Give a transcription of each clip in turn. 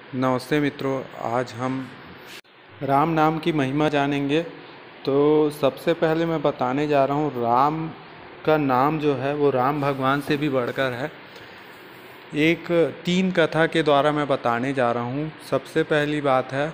नमस्ते मित्रों, आज हम राम नाम की महिमा जानेंगे। तो सबसे पहले मैं बताने जा रहा हूँ, राम का नाम जो है वो राम भगवान से भी बढ़कर है। एक 3 कथा के द्वारा मैं बताने जा रहा हूँ। सबसे पहली बात है,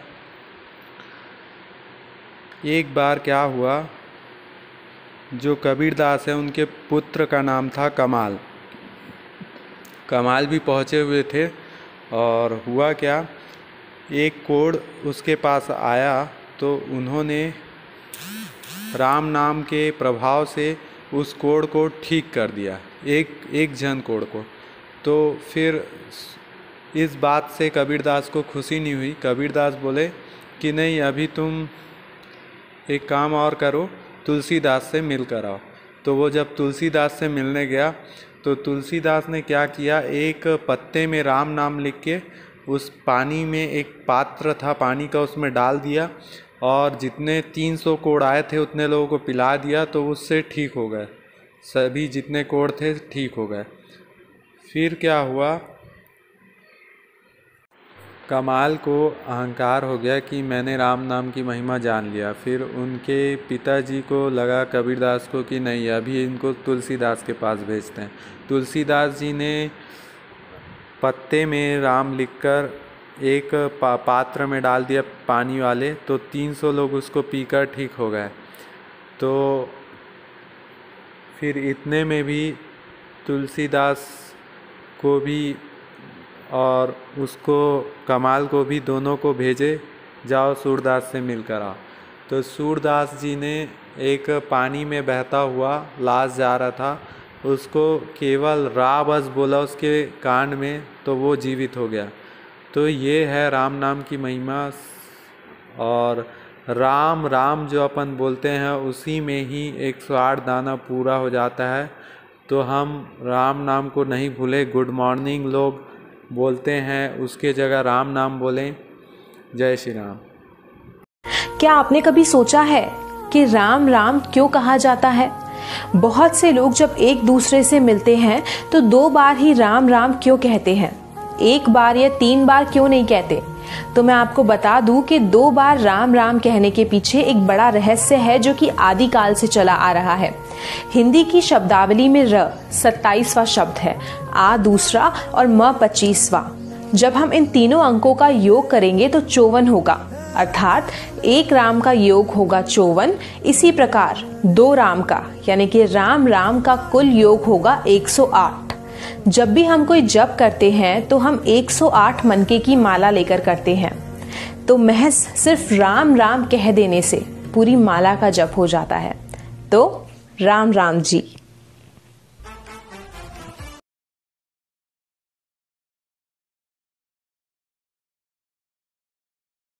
एक बार क्या हुआ, जो कबीरदास है उनके पुत्र का नाम था कमाल। कमाल भी पहुँचे हुए थे और हुआ क्या, एक कोढ़ उसके पास आया तो उन्होंने राम नाम के प्रभाव से उस कोढ़ को ठीक कर दिया, एक जन कोढ़ को। तो फिर इस बात से कबीरदास को खुशी नहीं हुई। कबीरदास बोले कि नहीं, अभी तुम एक काम और करो, तुलसीदास से मिल कर आओ। तो वो जब तुलसीदास से मिलने गया तो तुलसीदास ने क्या किया, एक पत्ते में राम नाम लिख के उस पानी में, एक पात्र था पानी का, उसमें डाल दिया और जितने 300 कोढ़ आए थे उतने लोगों को पिला दिया। तो उससे ठीक हो गए, सभी जितने कोढ़ थे ठीक हो गए। फिर क्या हुआ, कमाल को अहंकार हो गया कि मैंने राम नाम की महिमा जान लिया। फिर उनके पिताजी को लगा, कबीरदास को, कि नहीं, अभी इनको तुलसीदास के पास भेजते हैं। तुलसीदास जी ने पत्ते में राम लिखकर एक पात्र में डाल दिया पानी वाले, तो 300 लोग उसको पीकर ठीक हो गए। तो फिर इतने में भी तुलसीदास को भी और उसको कमाल को भी, दोनों को भेजे, जाओ सूरदास से मिलकर आओ। तो सूरदास जी ने एक पानी में बहता हुआ लाश जा रहा था, उसको केवल रा बस बोला उसके कान में, तो वो जीवित हो गया। तो ये है राम नाम की महिमा। और राम राम जो अपन बोलते हैं उसी में ही 108 दाना पूरा हो जाता है। तो हम राम नाम को नहीं भूलें। गुड मॉर्निंग लोग बोलते हैं, उसके जगह राम नाम बोलें। जय श्री राम। क्या आपने कभी सोचा है कि राम राम क्यों कहा जाता है? बहुत से लोग जब एक दूसरे से मिलते हैं तो 2 बार ही राम राम क्यों कहते हैं, 1 बार या 3 बार क्यों नहीं कहते? तो मैं आपको बता दूं कि 2 बार राम राम कहने के पीछे एक बड़ा रहस्य है जो कि आदिकाल से चला आ रहा है। हिंदी की शब्दावली में र 27वां शब्द है, आ दूसरा और म 25वां। जब हम इन तीनों अंकों का योग करेंगे तो 54 होगा, अर्थात 1 राम का योग होगा 54। इसी प्रकार 2 राम का, यानी कि राम राम का कुल योग होगा 108। जब भी हम कोई जप करते हैं तो हम 108 मनके की माला लेकर करते हैं। तो महज सिर्फ राम राम कह देने से पूरी माला का जप हो जाता है। तो राम राम जी।